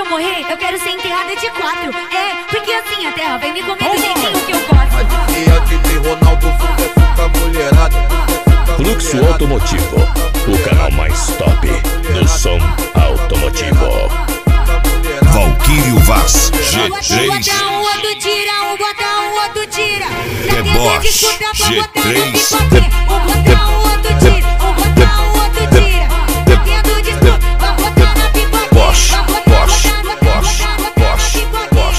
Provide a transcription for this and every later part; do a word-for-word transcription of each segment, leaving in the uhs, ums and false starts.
eu morrer, eu quero ser enterrada de quatro. É, porque assim a terra vem me comer do jeitinho que eu gosto. Adivinha que tem Ronaldo, sucesso com a mulherada. Fluxo Automotivo, o canal mais top do som automotivo. Valquírio Vaz, G três. Um bota um, outro tira, um bota um, outro tira. The Boss, G três. Um bota um, outro tira, um bota um, outro tira. Tá tendo disputa, vai botar na pipoquinha. Boss, Boss, Boss, Boss, Boss.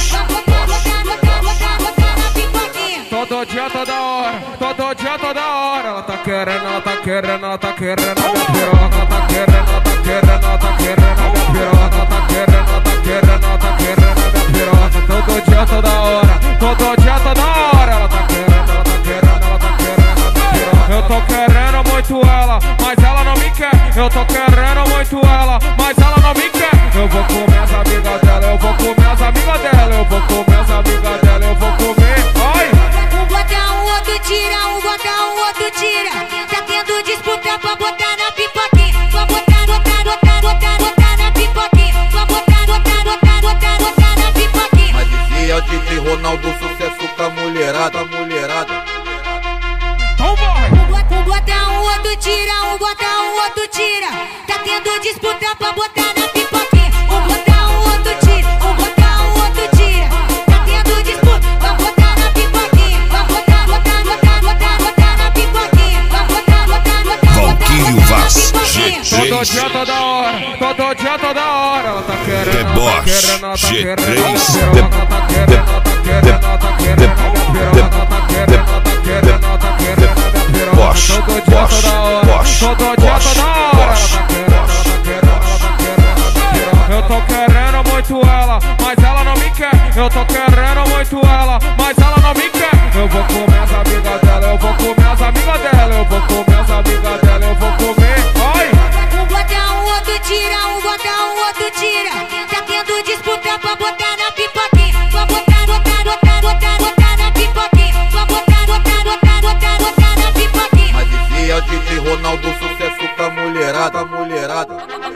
Todo dia, toda hora, todo dia, toda hora. Ela tá querendo, ela tá querendo, ela tá querendo a minha piroca. Ela tá querendo, ela tá querendo, ela tá querendo a minha piroca. Ela tá querendo, ela tá querendo, ela tá querendo a minha piroca. Todo dia, toda hora, todo dia, toda hora. Ela tá querendo, ela tá querendo, ela tá querendo a minha piroca. Eu tô querendo muito ela, mas ela não me quer. Eu tô querendo muito ela, mas ela não me quer. Eu vou comer as amigas dela, eu vou comer as amigas dela, eu vou comer as amigas dela, eu vou comer. Ai! Um bota um, outro tira, um bota um, outro tira. Tá tendo disputa pra botar na pipoquinha. Pra botar, botar, botar, botar, botar na pipoquinha. Pra botar, botar, botar, botar, botar na pipoquinha. Adivinha que tem Ronaldo, sucesso com a mulherada, mulherada. Então vai! Um bota um, outro tira, um bota um, outro tira. Tá tendo disputa pra botar na pipoquinha. Um bota um, outro tira, um bota um, outro tira. Tá tendo disputa pra botar na pipoquinha. Pra botar, botar, botar, botar, botar na pipoquinha. Pra botar, botar, botar, Valquírio Vaz, G Todo três. dia, toda hora, todo dia, toda hora. Ela tá querendo, The ela tá Boss, querendo, ela tá G querendo a três. minha piroca. Ela tá querendo, ela tá querendo, ela tá querendo a minha piroca. Ela tá querendo, ela tá querendo, ela tá querendo a minha piroca. Boss, Todo dia, Boss, toda hora, Boss, todo dia, Boss, toda hora. Ela Boss, tá querendo, ela tá querendo, ela tá querendo a minha piroca. Eu tô querendo muito ela, mas ela não me quer. Eu tô querendo muito ela, mas ela não me quer. Eu vou comer as amigas dela, eu vou comer as amigas dela, eu vou comer as amigas dela, eu vou comer. Ai! Um bota um, outro tira, um bota um, outro tira. Tá tendo disputa pra botar na pipoquinha. Pra botar, botar, botar, botar, botar na pipoquinha. Pra botar, botar, botar, botar, botar na pipoquinha. Adivinha que tem Ronaldo, sucesso com a mulherada, mulherada.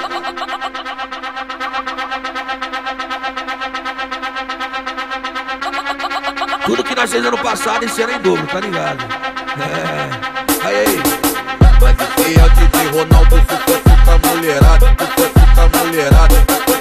Tudo que nós fez ano passado, esse ano é em dobro, tá ligado? É. Aí, aí. Adivinha que tem Ronaldo, sucesso com a mulherada, sucesso com a mulherada.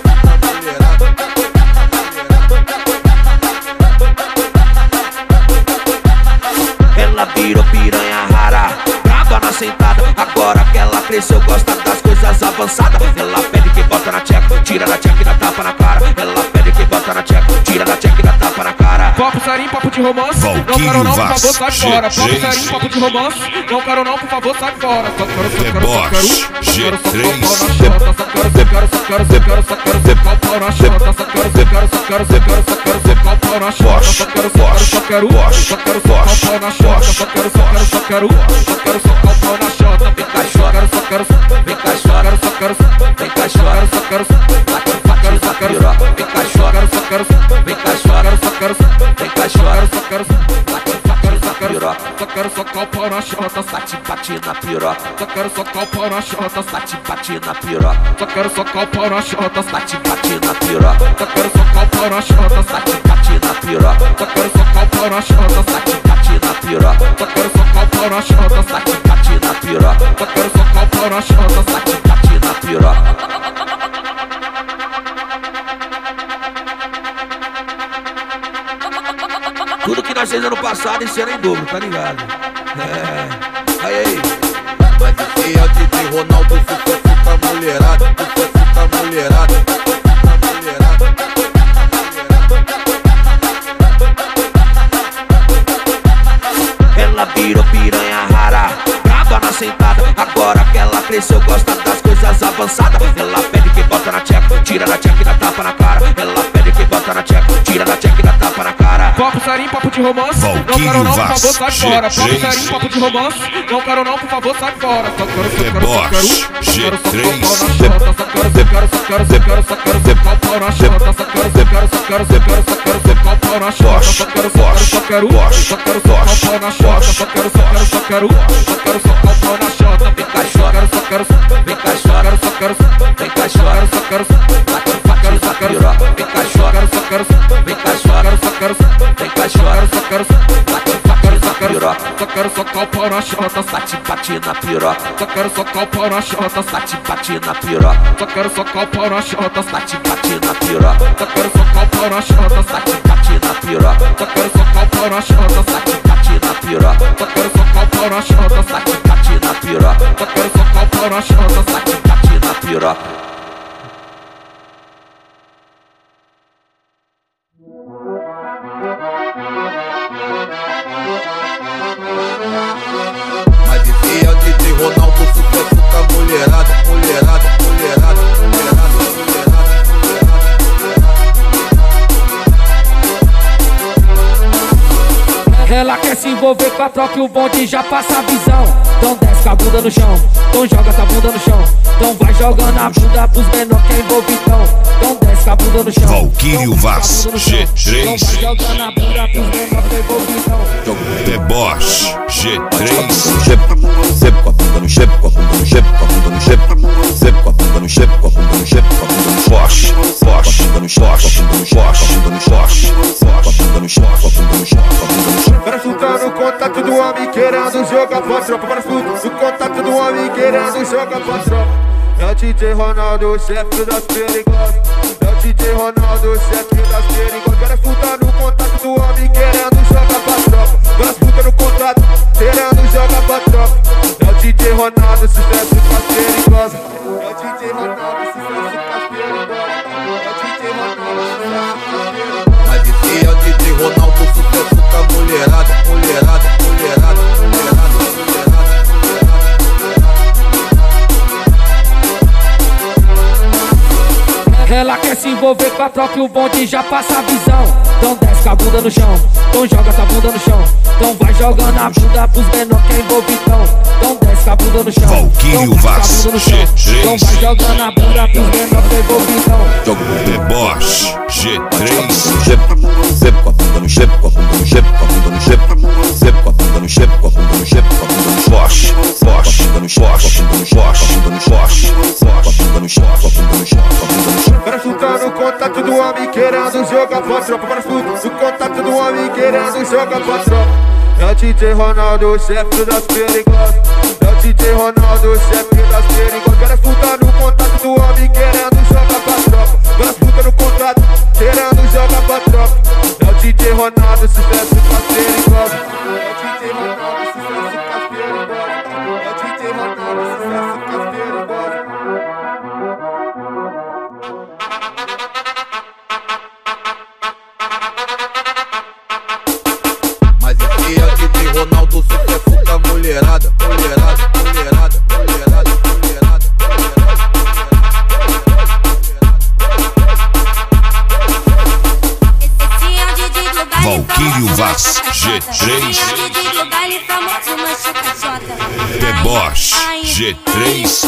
Ela virou piranha rara, brava na sentada. Agora que ela cresceu, gosta das coisas avançadas. Ela pede que bota na tcheca, tira da tcheca e dá tapa na cara. Ela pede que bota na tcheca, tira da tcheca e dá tapa na cara. Papo serinho, papo de romance. Não Valquírio quero não, por Vaz, favor, sai fora. Papo G três. serinho, papo de romance. Não quero não, por favor, sai fora. Só quero, só The quero, só Boss, quero. Só G quero, só três. quero, só quero, só quero, só quero, só quero, só quero, só quero, só quero, pau na chota. Só quero, só quero, só quero, só quero, só quero, só pau na chota. Só quero, só quero, só quero, só quero, só pau na chota. Só quero, só quero, só quero, só quero, só pau na chota. Vem cá, chora, só quero, vem cá, chora, só quero, vem cá, chora, só quero, só quero, só quero, vem cá, chora, só quero, vem cá, chora, só quero, vem cá, chora, só quero, só quero, só quero socar o pau na chota, Bate, bate na piroca, só quero socar o pau na chota, bate, bate na piroca, só quero socar o pau na chota, bate, bate na piroca, só quero socar o pau na chota, bate, bate na piroca, só quero socar o pau na chota, bate, bate na piroca, só quero socar o pau na chota, bate, bate na piroca, só quero socar o pau na chota, bate, bate na piroca. Tudo que nós fez ano passado, esse ano é em dobro, tá ligado? É. Aí, aí. Adivinha que tem Ronaldo, sucesso com a mulherada, sucesso com a mulherada. Ela virou piranha rara, brava na sentada. Agora que ela cresceu, gosta das coisas avançadas. Ela pede que bota na tcheca, tira da tcheca e dá tapa na cara. Ela pede que bota na tcheca, tira da tcheca e dá tapa na cara. Papo serinho, papo de romance. Não Valquírio quero não, por Vaz, favor, sai G fora. Papo três. serinho, papo de romance. Não quero não, por favor, sai fora. Só quero, só The quero, só Boss, quero, só G quero, só três. pau na chota. Só quero, só quero, só quero, só quero, só quero, só pau na chota. Só quero, só quero, só quero, só quero, só quero, só pau na chota. Só quero, só quero, só quero, só quero, só pau na chota. Só quero, só quero, só quero, só quero, só pau na chota. Vem cá, chora, só quero, só quero, vem cá, chora, só quero, vem cá, chora, só quero, só quero, só quero, só quero, socar o pau na chota, bate, bate na piroca. só quero socar o pau na chota, Bate, bate na piroca. só quero socar o pau na chota, Bate, bate na piroca. só quero socar o pau na chota, Bate, bate na piroca. só quero socar o pau na chota, Bate, bate na piroca. só quero socar o pau na chota, Bate, bate na piroca. só quero socar o pau na chota, Bate, bate na piroca. Mas esse é o D J Ronaldo, sucesso com a mulherada, mulherada, mulherada, mulherada, mulherada. Ela quer se envolver com a troca e o bonde já passa a visão. Então desce com a bunda no chão, então joga essa bunda no chão. Então vai jogando a bunda pros menor que é envolvidão. Então desce com a bunda no chão. Valquírio Vaz, G três. Então vai jogando a bunda pros menor que é envolvidão. The Boss, G três. Sempre com a bunda no shape, com a bunda no shape, com a bunda no shape. Sempre com a bunda no shape, com a bunda no shape, com a bunda no Bosch, Bosch, com a bunda no shape, com a bunda no shape, com a bunda no shape, com a bunda no shape, com a bunda no shape, com a bunda no shape. Para chutar no contato do homem querendo jogar pra tropa. Para chutar no contato do homem querendo jogar pra tropa. É o D J Ronaldo, o chefe das perigosas. É o D J Ronaldo, o chefe das perigosas. Para chutar no contato do homem querendo jogar pra tropa. Para chutar no contato, querendo jogar pra tropa. É o D J Ronaldo, sucesso com as perigosas. É o D J Ronaldo, sucesso com as perigosas. É o D J Ronaldo, sucesso com as perigosas. Mas esse é o D J Ronaldo, sucesso com a mulherada, mulherada, mulherada, mulherada, mulherada. Ela quer se envolver com a troca e o bonde já passa a visão. Então desce com a bunda no chão, então joga essa bunda no chão. Então vai jogando a bunda pros menor que é envolvidão. Então desce com a bunda no chão, Valquírio Vaz, G então vai três. jogando a bunda pros menor que é envolvidão. The Boss, G três. Sempre com a bunda no shape, com a bunda no shape, com a bunda no shape. Sempre com a bunda no shape, com a bunda no shape, com a bunda no shape. Bosch, Bosch, Com a bunda no shape, Bosch, com a bunda no shape, Bosch, com a bunda no shape, Bosch, com a bunda no shape, com a bunda no shape, com a bunda no shape. Para chutar no contato do homem querendo jogar pra tropa. Para chutar no contato do homem querendo jogar pra tropa. É o D J Ronaldo, o chefe das perigosas. É o D J Ronaldo, o chefe das perigosas. Para chutar no contato do homem querendo jogar pra tropa. Para chutar no contato, querendo jogar pra tropa. É o D J Ronaldo, sucesso com as perigosas. É o D J Ronaldo, sucesso com as perigosas. É o D J Ronaldo, sucesso com as perigosas. Mas esse é o D J Ronaldo, sucesso com a mulherada, mulherada, mulherada, mulherada, mulherada, Valquírio Vaz, G três. The Boss, G três.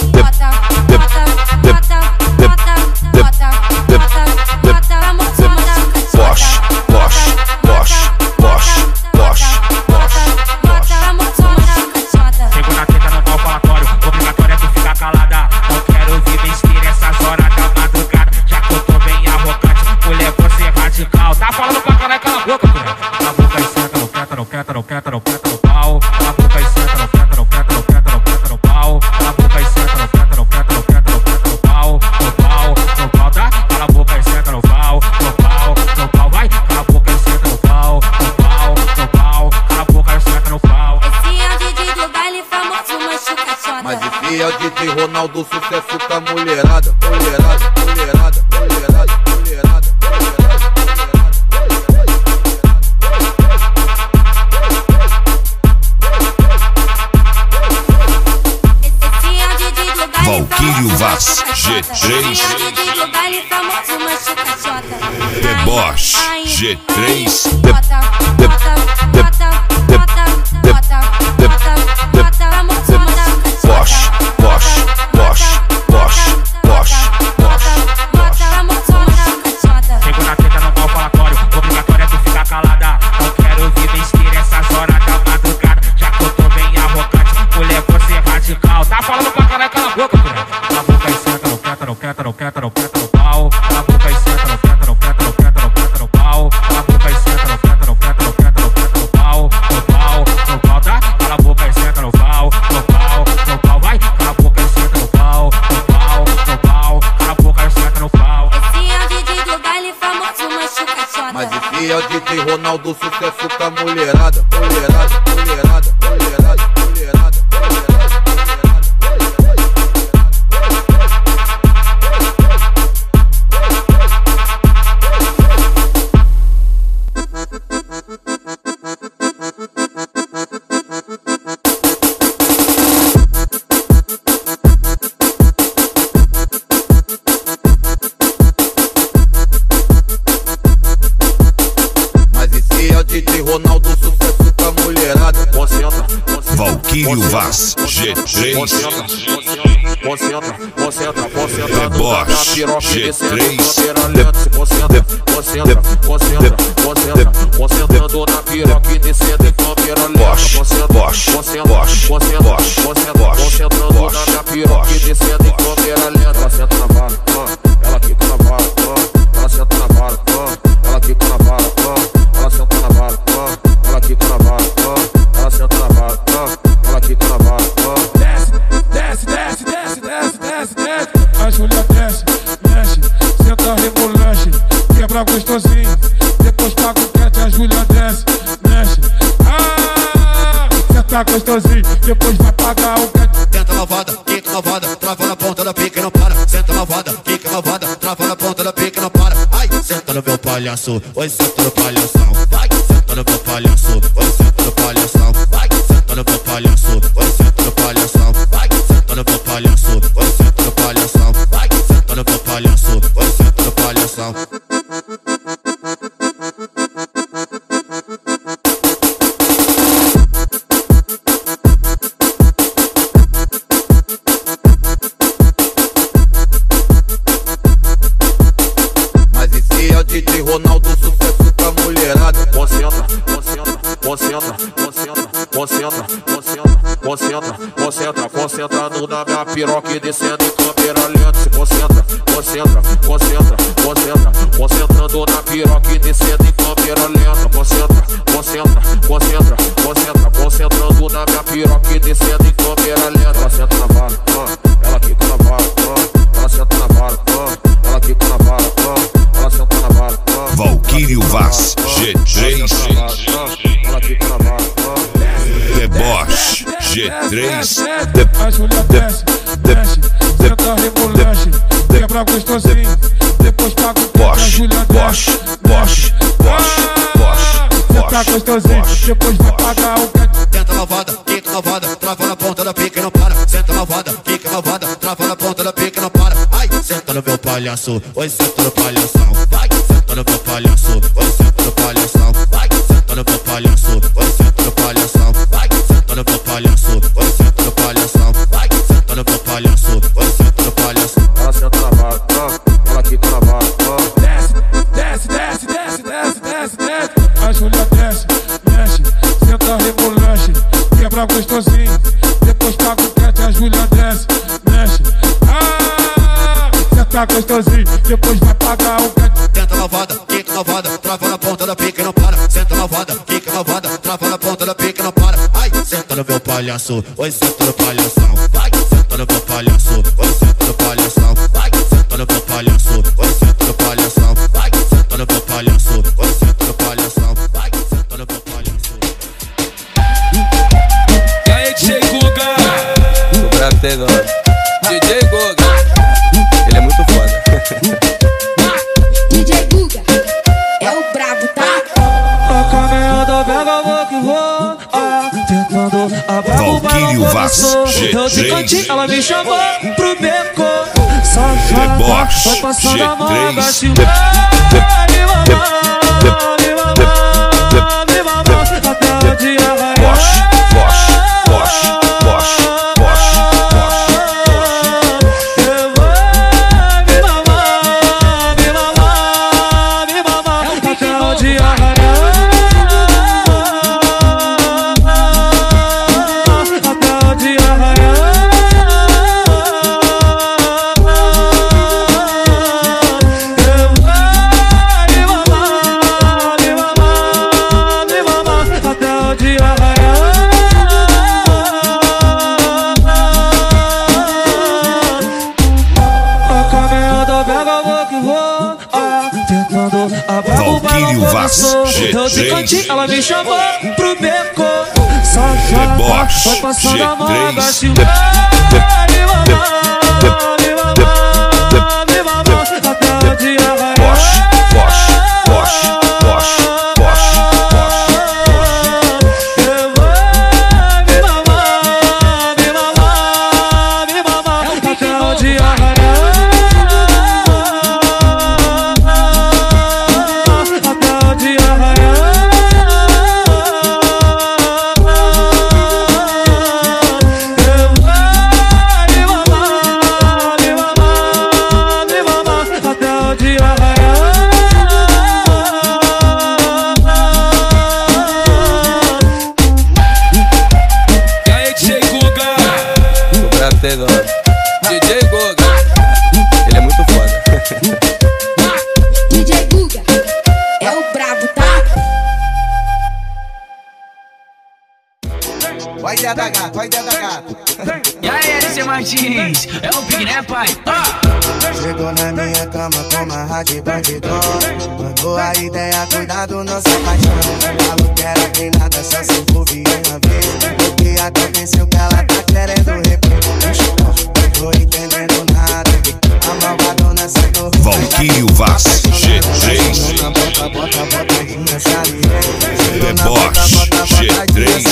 Bosch, Bosch, Bosch, Bosch, Bosch, Bosch, Bosch. Chego na teta no pau falatório, obrigatório é tu ficar calada. Não quero ouvir besteira essas horas da madrugada. Já que eu tô bem arrogante, mulher, você é radical. Tá falando com a cara, cala a boca, mulher. Na boca e senta, não quenta, não quenta, não quenta, não quenta no pau. Na boca e senta, não quenta, não quenta, não quenta, não quenta no pau. Na boca e senta, não quenta, não quenta, não quenta, não quenta no pau. No pau, no pau, tá? Cala a boca e senta no pau, no pau, no pau, vai. Cala a boca e senta no pau, no pau, no pau. Cala a boca e senta no pau. Mas esse é o D J Ronaldo, sucesso com a mulherada, mulherada, mulherada, mulherada, mulherada, Valquírio Vaz, G três. The Boss, G três. Bosch, Bosch, Bosch, Bosch, Bosch, Bosch, Bosch. Chego na teta no pau falatório, obrigatório é tu ficar calada. Não quero ouvir besteira essas horas da madrugada. Já que eu tô bem arrogante, mulher, você é radical. Tá falando com a cara, cala a boca, mulher. Na boca e senta, não quenta, não quenta, não quenta, não quenta no pau. Na boca e senta, não quenta, não quenta, não quenta, não quenta no pau. Na boca e senta, não quenta, não quenta, não quenta, não quenta no pau. Jornal do Sucesso com a mulherada, mulherada, mulherada, mulherada, mulherada, D J Ronaldo, sucesso com a mulherada. Concentra, Valquírio Vaz, G três. concentra, concentra, concentra, concentra. Deboche, G três. Concentra, concentra, concentra, concentra, concentrando na piroca e descendo em câmera lenta. Concentra, concentra, concentra, concentra, concentrando na minha piroca e descendo em câmera lenta. Ela senta na vara, ela quica na vara, ela senta na vara, ela quica na vara, ela senta na vara, ela quica na vara, ela senta na vara, ela quica na vara. Desce, desce, desce, desce, desce, desce, desce. A Júlia desce, mexe, senta rebolante, quebra gostosinho, depois paga o cat. A Júlia desce, mexe, ah, senta gostosinho, depois vai pagar o cat. Senta lavada, quica lavada, trava na ponta da pica e não para. Senta lavada, quica lavada, trava na ponta da pica e não para. Ai, senta no meu palhaço, oi, senta no palhação. Vai, senta no meu palhaço, oi, senta no palhação. Vai, senta no meu palhaço, oi, senta no palhação. Vai, senta no meu palhaço, oi, senta no palhação. Vai, senta no meu palhaço, oi, senta no palhação. D J Ronaldo, sucesso com a mulherada. Concentra, concentra, concentra, concentra, concentra, concentra, concentra, concentra, concentrando na minha piroca e descendo em câmera lenta. Se concentra, concentra, concentra, concentra, concentrando na piroca e descendo em câmera lenta. Concentra, concentra, concentra, concentra, concentrando na minha piroca e descendo em câmera lenta. Ela senta na vara, ela quica na vara, ela senta na vara, ela quica na vara, ela senta na vara. Valquírio Vaz, G três. Deboche, G três. A Júlia desce, mexe, senta rebolante, quebra gostosinho, depois paga o cat. A Júlia desce, mexe, ah, senta gostosinho, depois vai pagar o cat. Senta lavada, quica lavada, trava na ponta da pica e não para. Senta lavada, quica lavada, trava na ponta da pica e não para. Ai, senta no meu palhaço, oi, senta no palhação. Vai, senta no meu palhaço, oi, senta no palhação. Vai, senta no meu palhaço, oi, senta no palhação. Vai, senta no meu palhaço, oi, senta no palhação. Vai, senta no meu palhaço, oi, senta no palhação. Ela senta na vara, ela quica na vara. Desce, desce, desce, desce, desce, desce, desce. A Júlia desce, mexe, senta rebolante, quebra gostosinho, depois paga o cat. A Júlia desce, mexe, ah, senta gostosinho, depois vai pagar o cat. Senta lavada, quica lavada, trava na ponta da pica e não para. Senta lavada, quica lavada, trava na ponta da pica e não para. Ai, senta no meu palhaço, oi, senta no palhação. Vai, senta no meu palhaço, oi, senta no palhação. Vai, senta no meu palhaço, oi, senta no palhação. Vai, senta no meu palhaço, oi, senta no palhação. Vai, senta no meu palhaço. E aí, D J Guga? O brabo pegou. D J Guga. Ele é muito foda. D J Guga é o brabo, tá? Valquírio Vaz, G três. Ela me chamou pro beco. Deboche, G três. Boche, boche, boche, boche, boche, boche. Me mamar, me mamar, me mamar até o dia raiar. Até o dia raiar. Me mamar, me mamar, me mamar até o dia raiar. passou, eu de cantinho, ela me chamou pro beco. Só Rebox, vai passando a mão, G três. desce o me mamar, me mamar, me mamar, até o dia raiar. Posh, posh, posh, posh, posh, Eu vou me mamar, me mamar, me mamar, até o dia raiar. Até o dia raiar. D J Goga, ele é muito foda. D J Guga é o brabo, tá? Vai ideia da gata, vai ideia da gata. E aí, L C Martins, é o Pig, né, pai? Ah! Chegou na minha cama com uma rádio bandidão. Mandou a ideia, cuidado, não se apaixone. Falou que era quem nada, só se envolvia uma vez. O que aconteceu que ela tá querendo repetir? Não tô entendendo nada. A malvadona saiu. Valquírio Vaz, G três. Bota, bota, botadinha, saliente. Rebox, G três.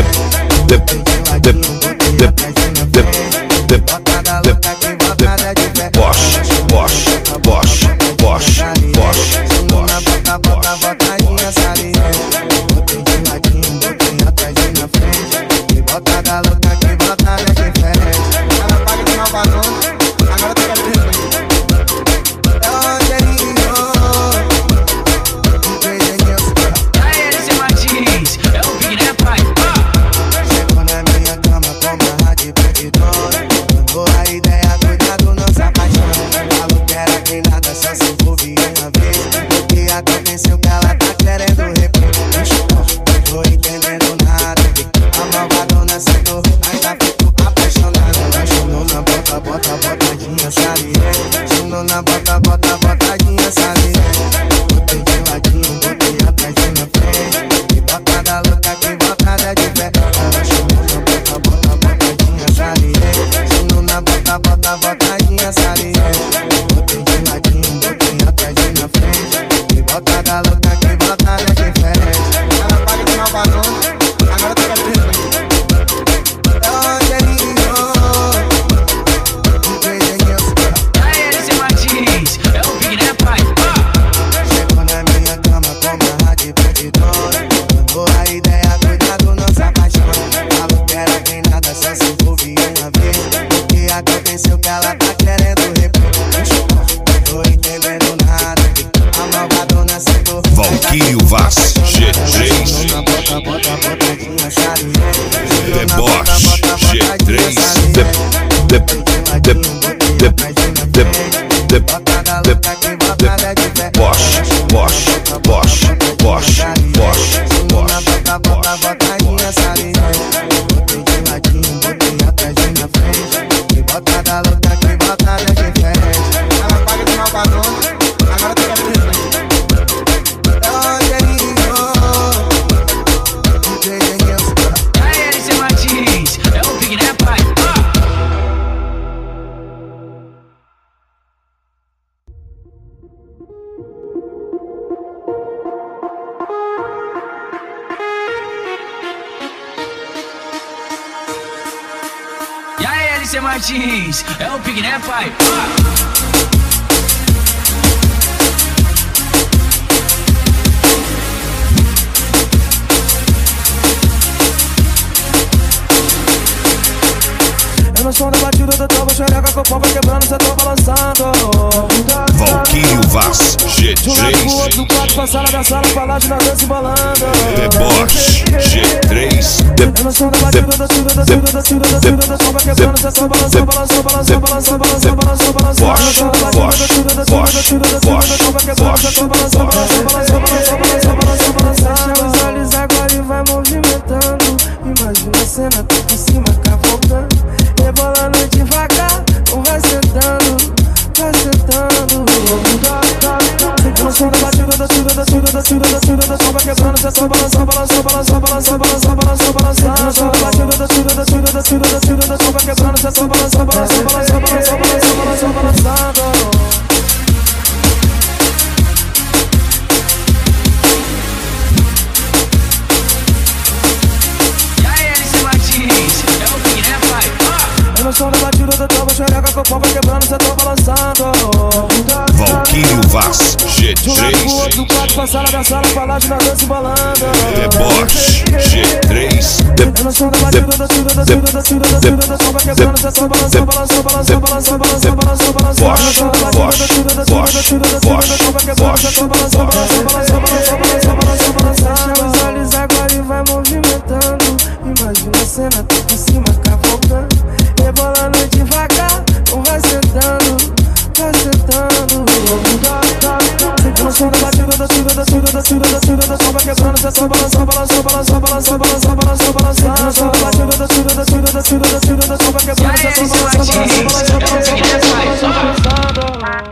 Posh, posh, posh, posh, posh, bota, bota, botadinha, saliente. Botei de ladinho, botei atrás e na frente. E bota da louca que bota na diferente. Ela paga de malvadona, agora tá querendo repetir. É o Rogerinho, D J Nilson. Aí, L C Martins, é o Pig, né, pai? Chegou na minha cama com uma rádio bandidona. Mandou a ideia, cuidado, não se apaixone. Falou que era quem nada, só se envolvia uma vez. O que aconteceu que ela tá querendo repetir? Não tô entendendo nada. A malvadona saiu, ainda fico apaixonada. Ela chamou na bota, bota, botadinha, saliente. Chamou na bota, bota, botadinha, saliente. Botei de ladinho, botei atrás e na frente. E bota da louca que bota da de pé. Ela chamou na bota, bota, botadinha, saliente. Chamou na bota, bota, botadinha, saliente. Botei de ladinho, botei atrás e na frente. E bota da louca que bota da diferente. Ela paga de malvadona, agora tá querendo repetir. É o Rogerinho, D J Nilson. Aí, L C Martins, é o Pig, né, pai? Chegou na minha cama com uma rádio bandidona. Mandou a ideia, cuidado, não se apaixone. Falou que era quem nada, só se envolvia uma vez. O que aconteceu que ela tá querendo repetir? Não tô entendendo nada. A malvadona saiu. Valquírio Vaz, G três. Bota, bota, botadinha, saliente. Rebox, G três. Bota da louca que bota da de pé. Posh, posh, posh, posh, posh, Na bota, bota, botadinha, saliente. Botei de ladinho, botei atrás e na frente. E bota da louca que bota da diferente. Ela paga de malvadona, agora tá querendo repetir. É o Rogerinho, D J Nilson. Aí, L C Martins, é o Pig, né, pai? E aí, L C Martins, é o Pig, né, pai? Eu no som da batida do toba, xereca com o pau vai quebrando, cê tô balançando. Valquírio Vaz, G De um lado pro outro, três. do quarto pra sala, da sala pra lá, de nada se embolando. Rebox, G três. Eu no som da batida do tiro, do tiro, do tiro, do tiro, do som vai quebrando, cê tô balançando, balançando, balançando, balançando, balançando, balançando, balançando. Posh, posh, posh, posh, Fecha os olhos agora e vai movimentando. Imagina a cena, tá por cima, cavalgando. Rebolando devagar, ou vai sentando, vai sentando. Eu no som da batida do tiro, do tiro, do batida da tira da chova quebrando, cê só balança, balança, balança, balança, balança, balança, balança. Na batida da tira da tira da tira da tira da chova quebrando, cê só balança, balança, balança, balança, balança, balança, balançando. No som da batida da trova, xereca com o pau vai quebrando, cê tá balançando. Valquírio Vaz, G três. Jogar pro outro quarto, pra sala da sala, pra lá de nada se balando. É Bosch, G três. No som da batida da tira da tira da tira da tira da trova quebrando, cê tá balançando, balançando, balançando, balançando, balançando, balançando, balançando. Bosch, Bosch, Bosch, Bosch, Bosch, Fecha os olhos agora e vai movimentando. Imagina a cena, tá por cima, cavalgando. Rebolando devagar, ou vai sentando, vai sentando. No som da batida da tira da tira da tira da tira da chova quebrando, cê só balança, balança, balança, balança, balança, balança, balança. No som da batida da tira da tira da tira da tira da chova quebrando, cê só balança, balança, balança, balança, balança.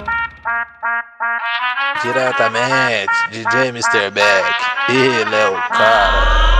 Diretamente, D J mister Beck, ele é o cara.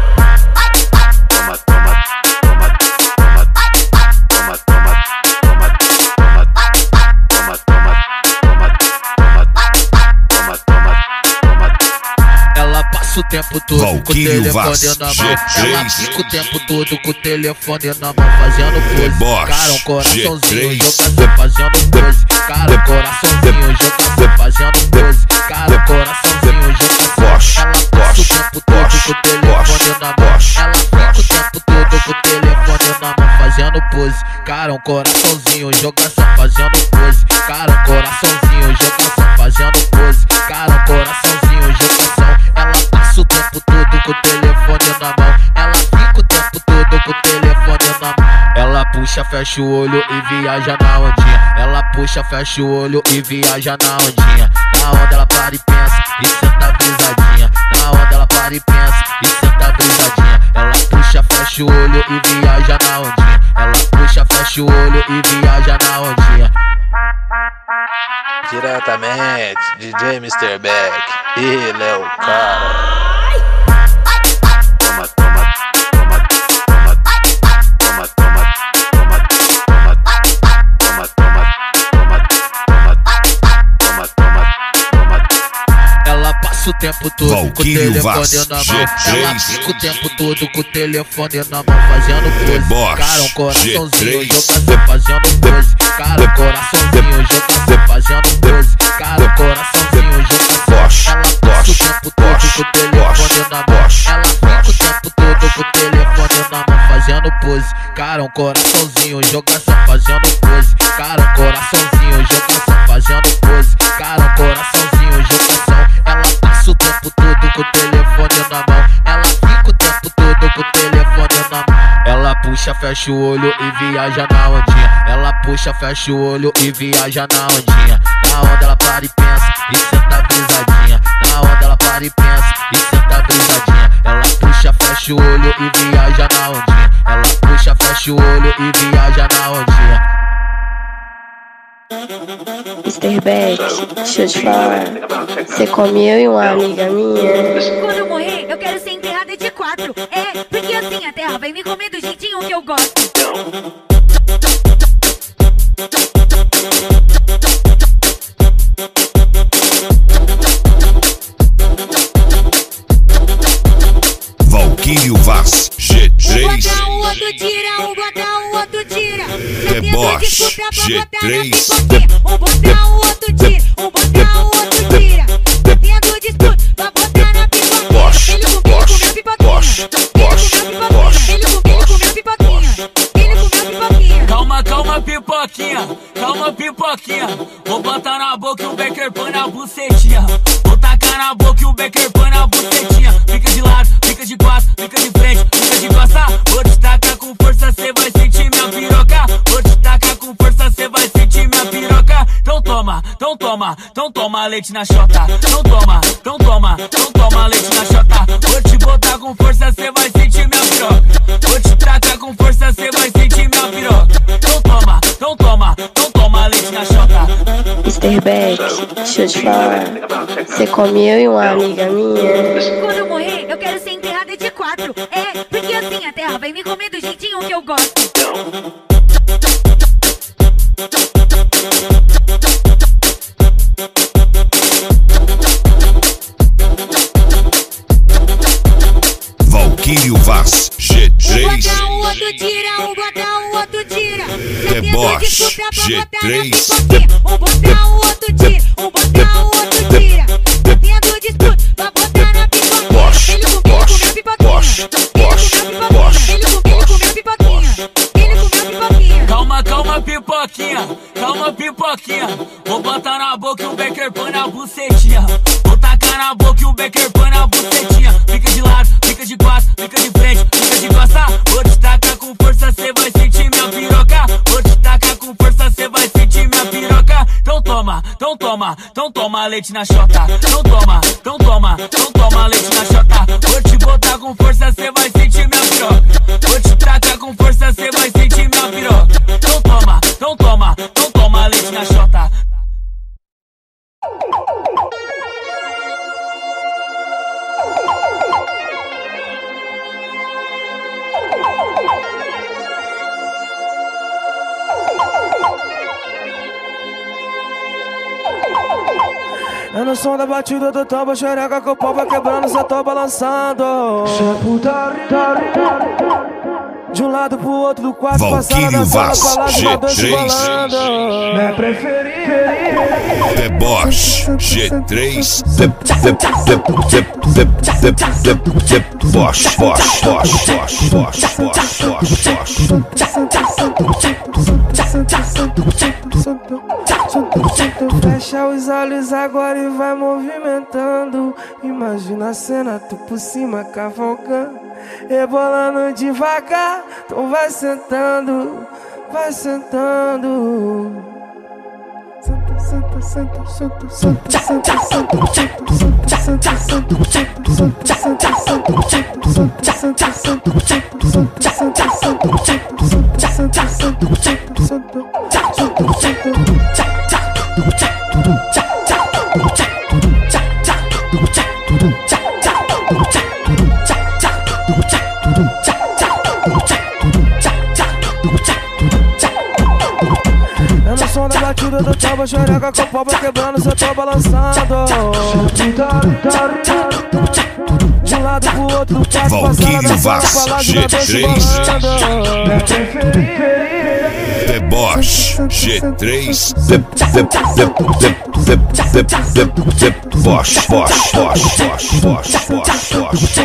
O tempo todo com o telefone na mão. Ela fica o tempo todo com o telefone na mão, fazendo pose. Cara, um coraçãozinho, joga fazendo pose. Cara, um coraçãozinho, joga fazendo pose. Cara, um coraçãozinho, joga Bosch, Bosch, o tempo todo com o telefone na mão. Ela fica o tempo todo com o telefone na mão, fazendo pose. Cara, um coraçãozinho, joga só fazendo pose. Cara, um coraçãozinho, joga só fazendo pose. Cara, um coraçãozinho, joga só. Ela passa o tempo todo com o telefone na mão. Ela fica o tempo todo com o telefone na mão. Ela puxa, fecha o olho e viaja na ondinha. Ela puxa, fecha o olho e viaja na ondinha. Na onda ela para e pensa e senta brisadinha. Na onda ela para e pensa e senta brisadinha. Ela puxa, fecha o olho e viaja na ondinha. Ela puxa, fecha o olho e viaja na ondinha. Diretamente, D J mister Beck, ele é o cara. Toma, toma, toma, toma, toma, toma, toma, toma, toma, toma, toma, toma, toma, toma. Ela passa o tempo todo Valquírio com o Vaz, telefone na G mão. três. Ela fica o tempo todo com o telefone na mão, fazendo pose. Bosch, Cara, um coraçãozinho, G três. joga fazendo pose. Cara, um coraçãozinho, joga fazendo pose. Cara, um coraçãozinho, joga Bosch, Ela passa o tempo todo com o telefone na mão. Ela fica o tempo todo com o telefone na mão, fazendo pose. Cara, um coraçãozinho, joga só fazendo pose. Cara, um coraçãozinho, joga só fazendo pose. Cara, um coraçãozinho, joga só. Ela passa o tempo todo com o telefone na mão. Ela fica o tempo todo com o telefone na mão. Ela puxa, fecha o olho e viaja na ondinha. Ela puxa, fecha o olho e viaja na ondinha. Na onda ela para e pensa e senta brisadinha. Na onda ela para e pensa e senta brisadinha. Ela puxa, fecha o olho e viaja na ondinha. Ela puxa, fecha o olho e viaja na ondinha. mister Beck, deixa eu te falar. Você come eu e uma amiga minha. Quando eu morrer, eu quero ser enterrada de quatro. É, porque assim a terra vai me comer do jeitinho que eu gosto. Valquírio Vaz, G três. Um bota, o outro tira, um bota, o outro tira. É Bosch, G três. Um bota, o outro tira, um bota, o outro tira. Tá tendo disputa pra botar na pipoquinha. Bosch, Ele comeu, Bosch, comeu pipoquinha. Bosch, Ele Bosch, comeu pipoquinha. Ele comeu, comeu pipoquinha. Calma, calma, pipoquinha. Calma, pipoquinha. Vou botar na boca e o Becker põe na bucetinha. Vou tacar na boca e o Becker põe na bucetinha. Fica de lado, fica de quatro, fica de frente, fica de costa. Vou te tacar com força, cê vai sentir minha piroca. Vou te tacar com força, cê vai sentir minha piroca. Então toma, então toma, então toma leite na chota. Então toma, então toma, então toma leite na chota. Vou te botar com força, cê vai sentir minha piroca. Vou te tacar com força, cê vai sentir minha piroca. Então toma, então toma, então toma leite na chota. Herbeck, deixa eu te falar. Você come eu e uma amiga minha. Quando eu morrer, eu quero ser enterrada de quatro. É, porque assim a terra vai me comer do jeitinho que eu gosto. Valquírio Vaz, G três. Um bota, o outro tira, um bota, o outro tira. Deboche, G três. Um bota, o outro tira, um bota, o outro tira. Tá tendo disputa pra botar na pipoquinha. Boche, Ele comeu, boche, comeu boche, pipoquinha. boche, Ele comeu, boche. comeu pipoquinha. Ele comeu pipoquinha. Calma, calma, pipoquinha, calma, pipoquinha. Vou botar na boca e um Becker põe na bucetinha. Vou tacar na boca e um Becker põe na bucetinha. Fica de lado, fica de quatro, fica de frente, fica de costa. Vou te tacar com força, cê vai sentir minha piroca. Vou te tacar com força, cê vai sentir minha piroca. Então toma, então toma, então toma leite na chota. Então toma, então toma, então toma leite na chota. Vou te botar com força, cê vai sentir minha piroca. Vou te tacar com força, cê vai sentir minha piroca. Então toma, então toma, então toma leite na chota. É no som da batida do tambo, xereca com o pau vai quebrando, cê tô balançando. De um lado pro outro do quarto, Valquírio Vaz, G três. Minha preferida. Deboche, G três. Boche, boche, boche, boche, boche, boche, Fecha os olhos agora e vai movimentando. Imagina a cena, tu por cima cavalgando, rebolando devagar. Então vai sentando, vai sentando. Senta, senta, senta, senta, senta, senta, senta, é no som da batida do tambo, xereca com o pau vai quebrando, cê tô balançando. De um lado pro outro do quarto, Valquírio Vaz, G três. Deboche, G três. Boche, boche, boche, boche, boche, boche,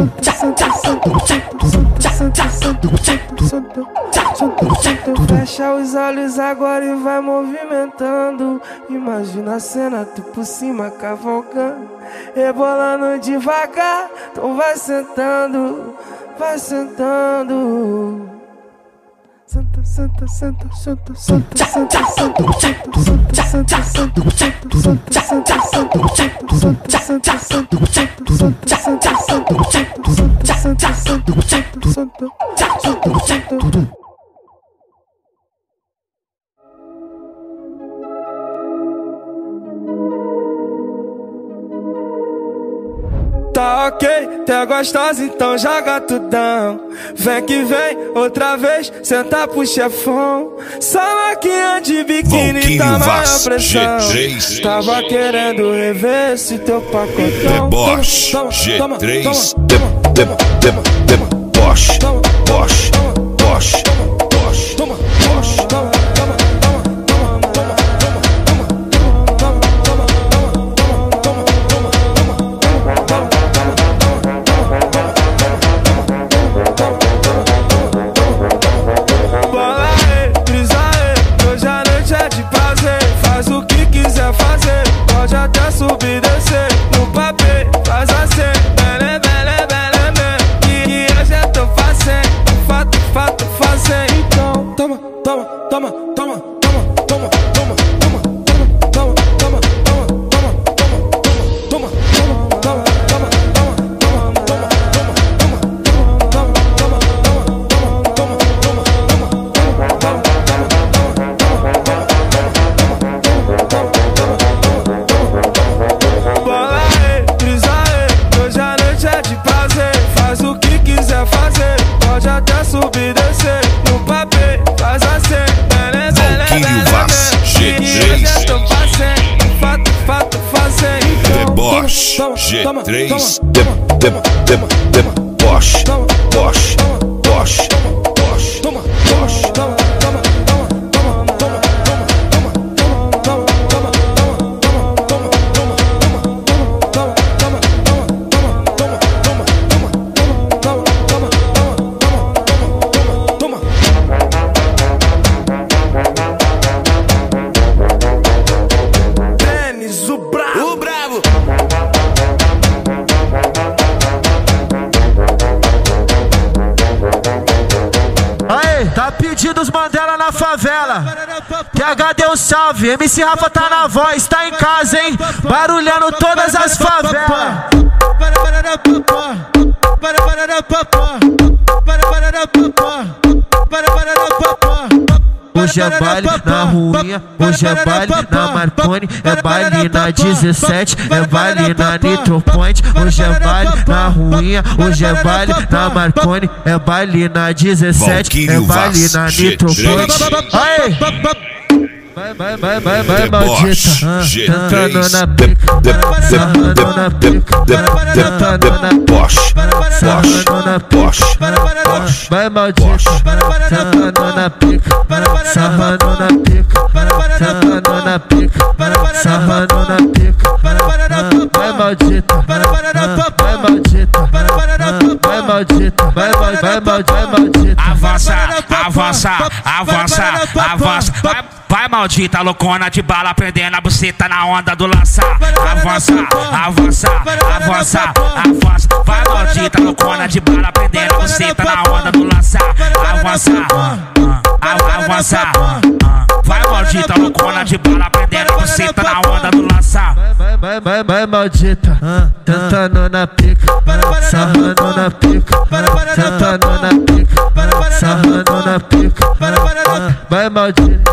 Fecha os olhos agora e vai movimentando. Imagina a cena, tu por cima cavalgando, rebolando devagar. Então vai sentando, vai sentando. Senta, senta, senta, senta, senta, senta, senta, senta, senta, senta. Tá ok, tá gostosa, então joga tudão. Vem que vem, outra vez, senta pro chefão. Salaquinha de biquíni, tá na pressão. Tava querendo rever esse teu pacotão. Deboche, G três. Boche, boche, boche, boche, boche. Pode até subir e descer no papel, faz assim, bele, bele, bele, bele. E hoje eu tô fazendo. G três deboche, boche, boche, boche, boche. Pedidos Mandela na favela. P H deu salve, M C Rafa tá na voz, tá em casa, hein? Barulhando todas as favelas. Hoje é baile na ruinha, hoje é baile na Marconi, é baile na dezessete, é baile na Nitro Point. Hoje é baile na ruinha, hoje é baile na Marconi, é baile na dezessete, é baile na Nitro Point. Aê! Vai, vai, vai, vai, vai, maldita, tentando na pica, sarrando na pica, tentando na Porsche, sarrando na Porsche. Vai, maldita, tentando na pica, sarrando na pica, tentando na pica, sarrando na pica. Vai, maldita, vai, maldita, vai, maldita, vai, vai, vai, maldita. Avança, avança, avança, avança. Vai, vai, maldita, loucona de bala, prendendo a buceta na onda do lançar. Avança, avança, avança, avança. Vai, maldita, loucona de bala, prendendo a buceta na onda do lançar. Avança, avança. Vai, maldita, loucona de bala, prendendo a buceta na onda do lançar. Vai, vai, vai, vai, maldita, tentando na pica, sarrando na pica, tentando na pica, sarrando na pica. Vai, maldita.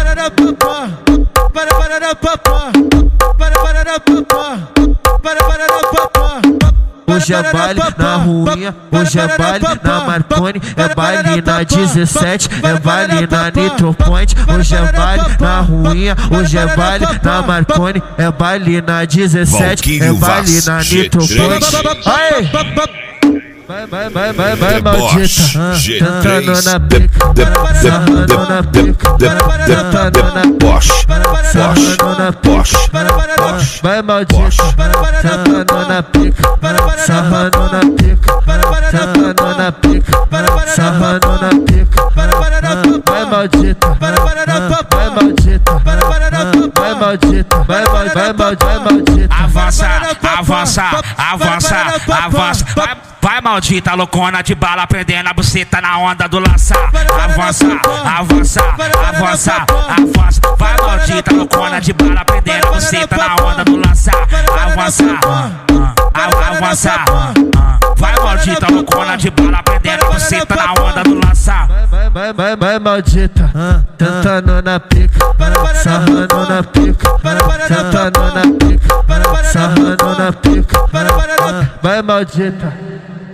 Hoje é baile na ruinha, hoje é baile na Marconi, é baile na dezessete, é baile na Nitro Point. Hoje é baile na ruinha, hoje é baile na Marconi, é baile na dezessete, é baile na Nitro Point. Aê! Vai, vai, vai, vai, vai, maldita, tentando na pica, sarrando na pica, tentando na Porsche, sarrando na Porsche. Vai, maldita, tentando na pica, sarrando na pica, tentando na pica, sarrando na pica. Vai, maldita, vai, maldita, vai, maldita, vai, vai, vai, maldita. Avança, avança, avança, avança. Vai, vai, maldita, loucona de bala, prendendo a buceta na onda do lançar. Avança, avança, avança, avança. Vai, maldita, loucona de bala, prendendo a buceta na onda do lançar. Avança, avança. Vai, maldita, loucona de bala, prendendo a buceta na onda do lançar. Vai, vai, vai, vai, maldita, tentando na pica, sarrando na pica, tentando na pica, sarrando na pica. Vai, maldita.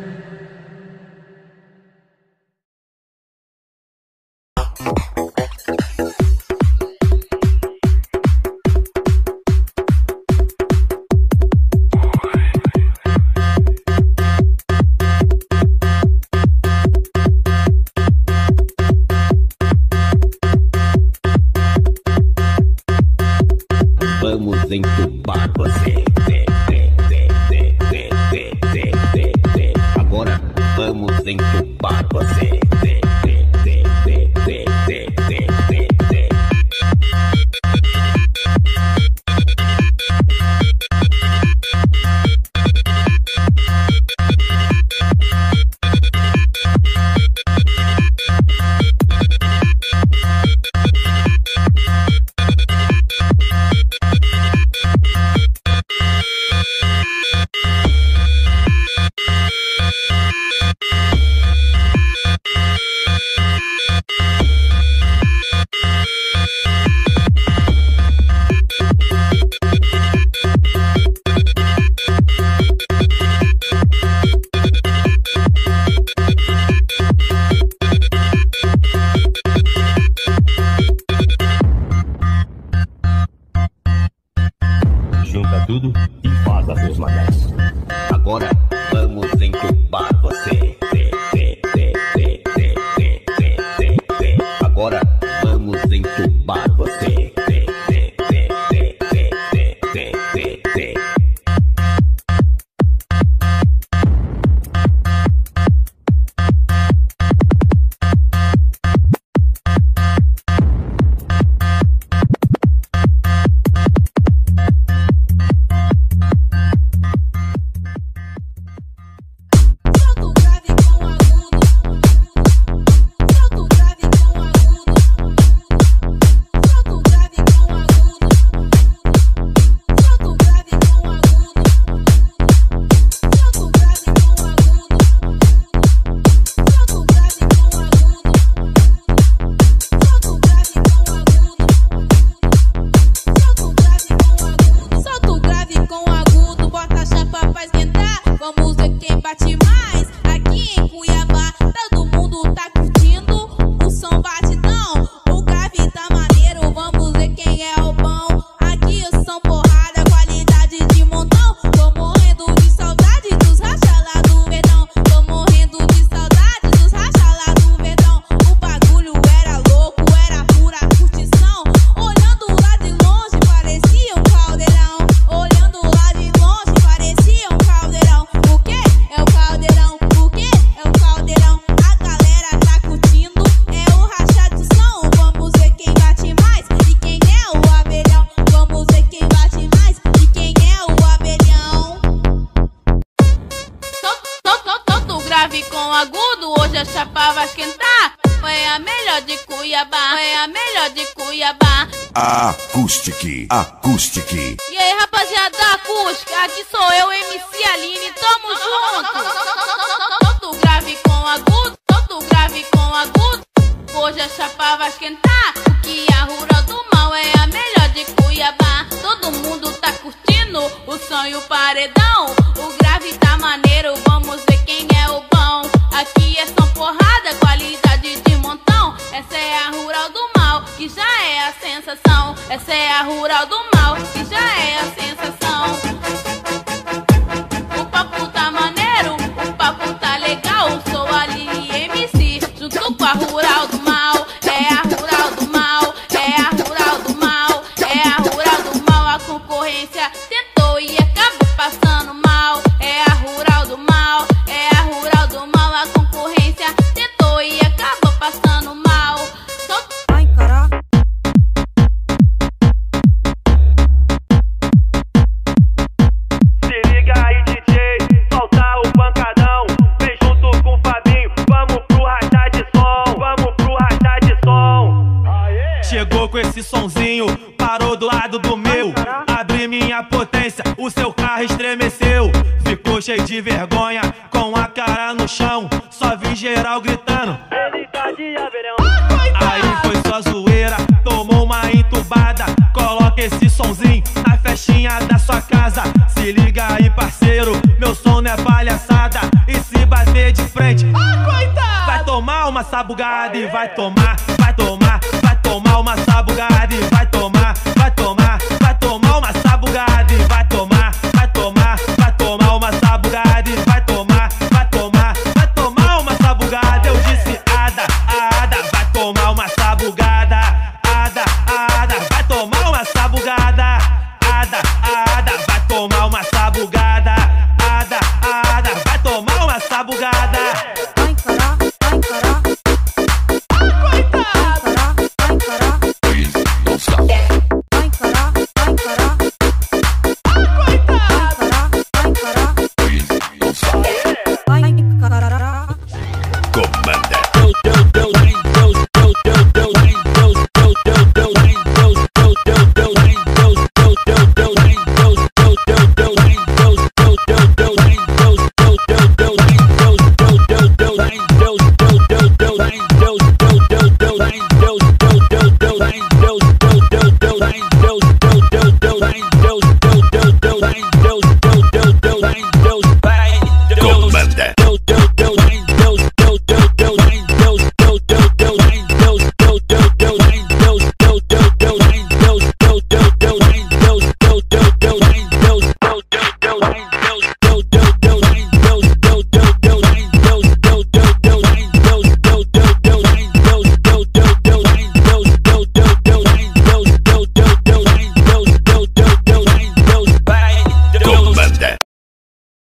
Vamos entubar você. Agora vamos entubar você. de Cuiabá, é a melhor de Cuiabá. Acoustic, Acoustic. E aí, rapaziada da acústica, aqui sou eu, M C Aline, tamo junto. Tanto grave com agudo, tanto grave com agudo. Hoje a chapa vai esquentar, porque a Rural do Mal é a melhor de Cuiabá. Todo mundo tá curtindo o som e o paredão. O grave tá maneiro, vamos ver quem é o bom. Aqui é só porrada, qualidade de montão. Essa é a Rural do Mal, que já é a sensação. Essa é a Rural do Mal, que já é a sensação. O papo tá maneiro, o papo tá legal. Sou a Aline M C, junto com a Rural do Mal. É a Rural do Mal, é a Rural do Mal, é a Rural do Mal. A concorrência tentou e acabou passando mal. É a Rural do Mal, é a Rural do Mal. A concorrência tentou e acabou passando mal. Só... Ai, caraca. Se liga aí, D J, solta o pancadão. Vem junto com o Fabinho, vamos pro rachar de som. Vamos pro rachar de som. Chegou com esse sonzinho, parou do lado do meu. Abri minha potência, o seu carro estremeceu. Ficou cheio de vergonha, com a cara no chão. Só vi geral gritando. Aí foi só zoeira, tomou uma entubada. Coloca esse sonzinho na festinha da sua casa. Se liga aí, parceiro, meu som não é palhaçada. E se bater de frente, vai tomar uma sabugada. E vai tomar, vai tomar, vai tomar uma sabugada. E